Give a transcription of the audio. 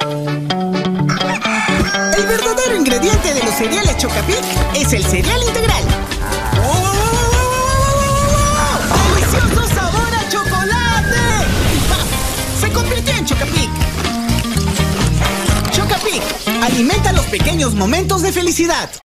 El verdadero ingrediente de los cereales Chocapic es el cereal integral. ¡Delicioso sabor a chocolate! Y ¡paf! Se convirtió en Chocapic. Chocapic alimenta los pequeños momentos de felicidad.